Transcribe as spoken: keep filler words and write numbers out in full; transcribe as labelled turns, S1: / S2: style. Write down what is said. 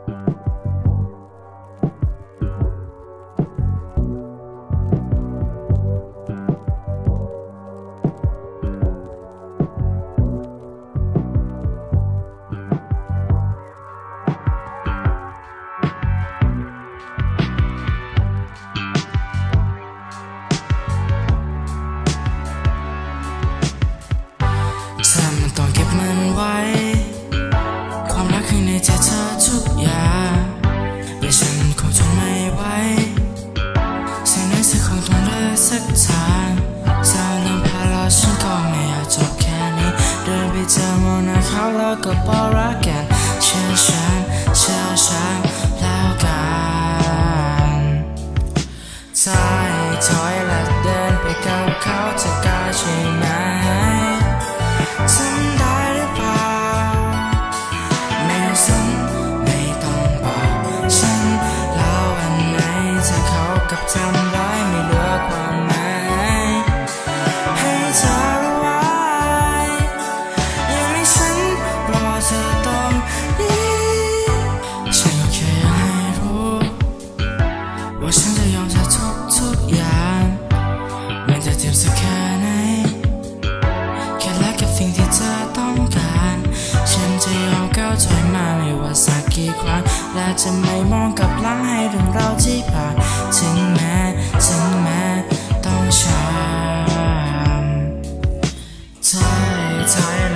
S1: ฉันมันต้องเก็บมันไว้ความรักข้างในใจเธอทุกอย่างแต่ฉันคงทนไม่ไหวสิ่งไหนสักคงต้องเลือกสักทางสาวน้ำพาเราฉันก็ไม่อยากจบแค่นี้เดินไปเจอมองหน้าเขาแล้วก็บอกรักกันเชื่อฉันเชื่อฉันแล้วกันถอยถอยและเดินไปกับเขาจะกล้าใช่ไหมทำได้หรือเปล่าไม่สนไม่ต้องบอกฉันแล้ววันไหนจะเขากับทำร้ายไม่เหลือความหมายให้เธอรู้ไว้ยังไม่ฉันรอเธอตรงนี้ฉันก็แค่อยากให้รู้ว่าฉันจะยอมเธอทุกทุกอย่างมันจะเจ็บสักแค่ไหนแค่รักกับสิ่งที่เธอต้องการฉันจะยอมก้าวถอยมาไม่ว่าสักกี่ครั้งและจะไม่มองกลับหลังให้เรื่องราวที่ผ่านถึงแม้ถึงแม้ต้องช้ำถอยถอย